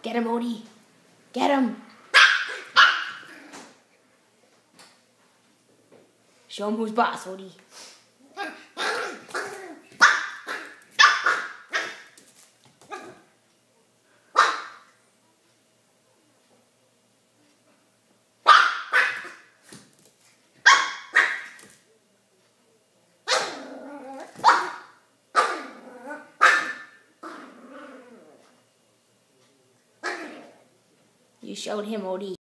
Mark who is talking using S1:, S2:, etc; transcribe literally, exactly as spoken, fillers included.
S1: Get him, Odie. Get him. Show him who's boss, Odie. You showed him, Odie.